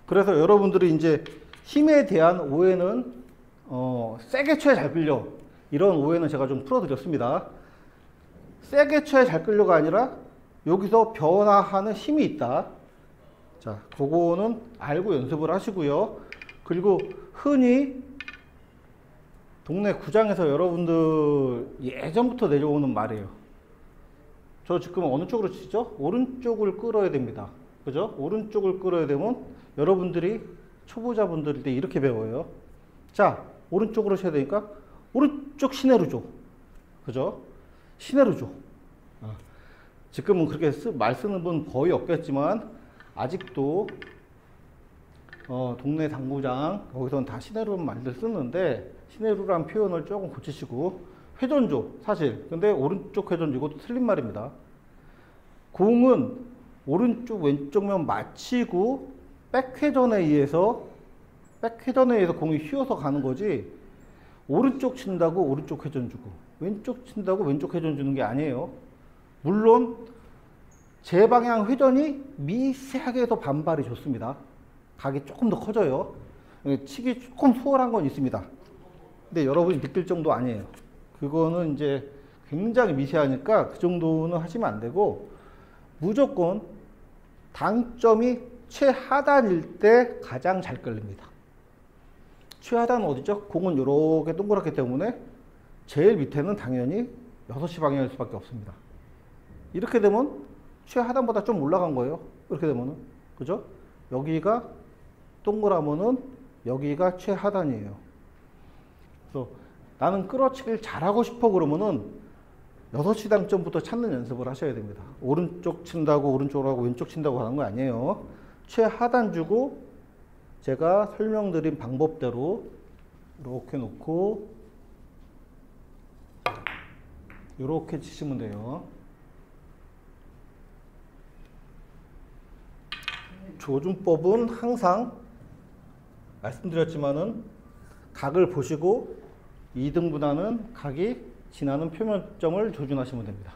그래서 여러분들이 이제 힘에 대한 오해는 세게 쳐야 잘 끌려. 이런 오해는 제가 좀 풀어드렸습니다. 세게 쳐야 잘 끌려가 아니라 여기서 변화하는 힘이 있다. 자, 그거는 알고 연습을 하시고요. 그리고 흔히 동네 구장에서 여러분들 예전부터 내려오는 말이에요. 저 지금 어느 쪽으로 치죠? 오른쪽을 끌어야 됩니다. 그죠? 오른쪽을 끌어야 되면 여러분들이 초보자분들일 때 이렇게 배워요. 자, 오른쪽으로 쳐야 되니까 오른쪽 시내로 줘. 그죠? 시내로 줘. 지금은 그렇게 말 쓰는 분 거의 없겠지만 아직도 동네 당구장 거기서는 다 시내로 말들 쓰는데 시내로란 표현을 조금 고치시고 회전조 사실 근데 오른쪽 회전조 이것도 틀린 말입니다. 공은 오른쪽 왼쪽면 맞히고 백회전에 의해서 공이 휘어서 가는 거지 오른쪽 친다고 오른쪽 회전 주고 왼쪽 친다고 왼쪽 회전 주는 게 아니에요. 물론 제 방향 회전이 미세하게 더 반발이 좋습니다. 각이 조금 더 커져요. 치기 조금 수월한 건 있습니다. 근데 여러분이 느낄 정도 아니에요. 그거는 이제 굉장히 미세하니까 그 정도는 하시면 안 되고 무조건 당점이 최하단일 때 가장 잘 끌립니다. 최하단은 어디죠? 공은 이렇게 동그랗기 때문에 제일 밑에는 당연히 6시 방향일 수밖에 없습니다. 이렇게 되면 최하단보다 좀 올라간 거예요. 이렇게 되면은. 그죠? 여기가 동그라면은 여기가 최하단이에요. 그래서 나는 끌어치기를 잘하고 싶어 그러면은 6시 당점부터 찾는 연습을 하셔야 됩니다. 오른쪽 친다고 오른쪽으로 하고 왼쪽 친다고 하는 거 아니에요. 최하단 주고 제가 설명드린 방법대로 이렇게 놓고 이렇게 치시면 돼요. 조준법은 항상 말씀드렸지만은 각을 보시고 2등분하는 각이 지나는 표면점을 조준하시면 됩니다.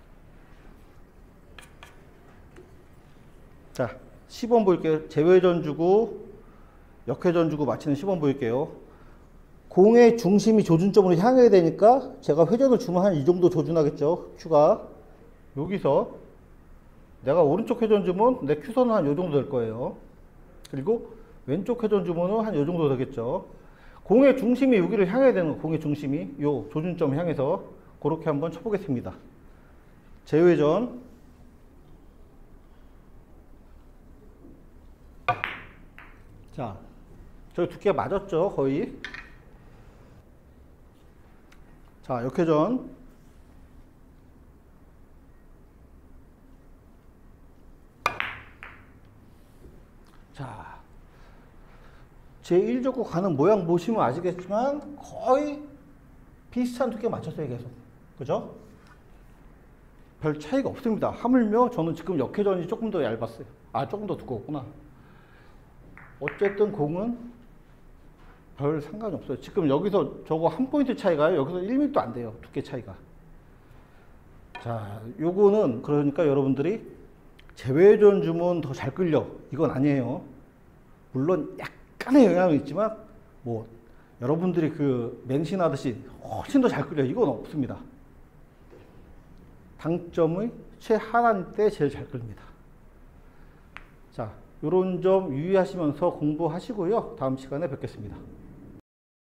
자, 시범 볼게요. 제외전 주고 역회전 주고 맞히는 시범 볼게요. 공의 중심이 조준점으로 향해야 되니까 제가 회전을 주면 한 이 정도 조준하겠죠. 큐가. 여기서 내가 오른쪽 회전 주면 내 큐선은 한 요 정도 될 거예요. 그리고 왼쪽 회전 주면은 한 요 정도 되겠죠. 공의 중심이 여기를 향해야 되는 거, 공의 중심이 요 조준점 향해서 그렇게 한번 쳐보겠습니다. 제외전. 자, 저희 두께가 맞았죠, 거의. 자, 역회전. 자, 제 1족구 가는 모양 보시면 아시겠지만 거의 비슷한 두께 맞췄어요, 계속. 그죠? 별 차이가 없습니다. 하물며 저는 지금 역회전이 조금 더 얇았어요. 아, 조금 더 두꺼웠구나. 어쨌든 공은 별 상관이 없어요. 지금 여기서 저거 한 포인트 차이가요. 여기서 1mm도 안 돼요. 두께 차이가. 자, 요거는 그러니까 여러분들이 제외전 주면 더 잘 끌려. 이건 아니에요. 물론 약간의 영향은 있지만 뭐 여러분들이 그 맹신하듯이 훨씬 더 잘 끌려. 이건 없습니다. 당점의 최하단 때 제일 잘 끌립니다. 자, 요런 점 유의하시면서 공부하시고요. 다음 시간에 뵙겠습니다.